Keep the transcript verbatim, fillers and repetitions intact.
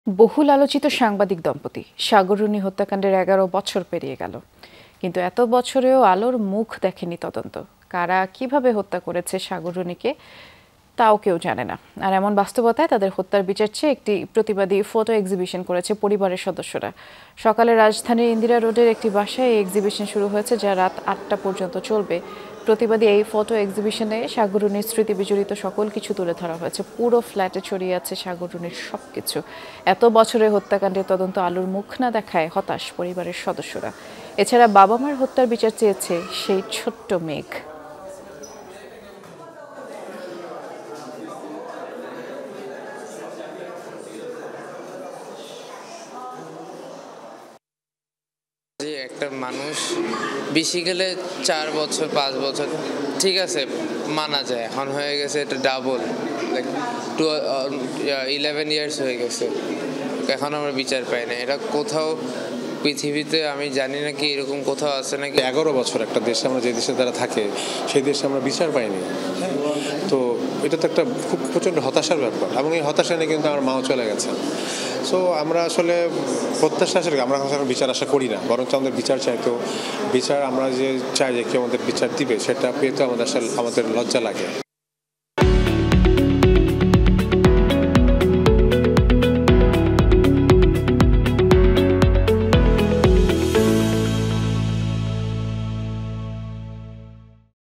বহুল আলোচিত সাংবাদিক দম্পতি সাগররুনি হত্যাকাণ্ডের এগারো বছর পেরিয়ে গেল, কিন্তু এত বছরেও আলোর মুখ দেখেনি তদন্ত। কারা কিভাবে হত্যা করেছে সাগররুনিকে তাও কেউ জানে না। আর এমন বাস্তবতায় তাদের হত্যার বিচার চেয়ে একটি প্রতিবাদী ফটো এক্সিবিশন করেছে পরিবারের সদস্যরা। সকালে রাজধানীর ইন্দিরা রোডের একটি বাসায় এই এক্সিবিশন শুরু হয়েছে, যা রাত আটটা পর্যন্ত চলবে। প্রতিবাদী এই ফটো এক্সিবিশনে সাগররুনির স্মৃতি বিজড়িত সকল কিছু তুলে ধরা হয়েছে। পুরো ফ্ল্যাটে ছড়িয়ে আছে সাগররুনির সবকিছু। এত বছরের হত্যাকাণ্ডের তদন্ত আলোর মুখ না দেখায় হতাশ পরিবারের সদস্যরা। এছাড়া বাবা মার হত্যার বিচার চেয়েছে সেই ছোট্ট মেঘ। যে একটা মানুষ বেশি গেলে চার বছর পাঁচ বছর ঠিক আছে মানা যায়, এখন হয়ে গেছে এটা double, like two eleven years হয়ে গেছে, এখন আমরা বিচার পাই না। এটা কোথাও পৃথিবীতে আমি জানি না কি এরকম কোথাও আছে নাকি। এগারো বছর একটা দেশে আমরা যে দেশে তারা থাকে সেই দেশে আমরা বিচার পাইনি, হ্যাঁ। তো এটা তো একটা খুব প্রচণ্ড হতাশার ব্যাপার, এবং এই হতাশা নিয়ে কিন্তু আমার মাও চলে গেছেন। সো আমরা আসলে প্রত্যাশা আসলে আমরা বিচার আশা করি না, বরঞ্চ আমাদের বিচার চাইতো বিচার আমরা যে চাই যে কেউ আমাদের বিচার দিবে সেটা পেয়ে তো আমাদের আসলে আমাদের লজ্জা লাগে।